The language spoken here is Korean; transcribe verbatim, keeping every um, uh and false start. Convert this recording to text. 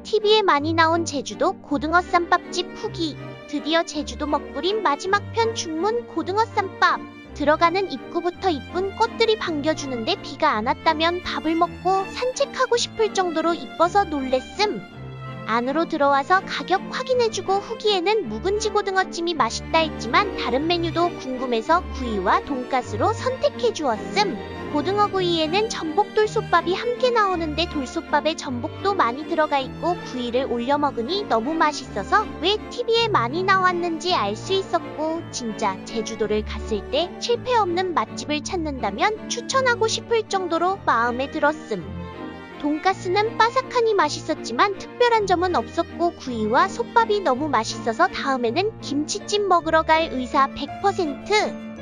티비에 많이 나온 제주도 고등어 쌈밥집 후기. 드디어 제주도 먹부림 마지막 편 중문 고등어 쌈밥. 들어가는 입구부터 이쁜 꽃들이 반겨주는데 비가 안 왔다면 밥을 먹고 산책하고 싶을 정도로 이뻐서 놀랬음. 안으로 들어와서 가격 확인해주고 후기에는 묵은지 고등어찜이 맛있다 했지만 다른 메뉴도 궁금해서 구이와 돈가스로 선택해주었음. 고등어 구이에는 전복 돌솥밥이 함께 나오는데 돌솥밥에 전복도 많이 들어가 있고 구이를 올려 먹으니 너무 맛있어서 왜 티비에 많이 나왔는지 알 수 있었고, 진짜 제주도를 갔을 때 실패 없는 맛집을 찾는다면 추천하고 싶을 정도로 마음에 들었음. 돈가스는 바삭하니 맛있었지만 특별한 점은 없었고 구이와 솥밥이 너무 맛있어서 다음에는 김치찜 먹으러 갈 의사 백 퍼센트.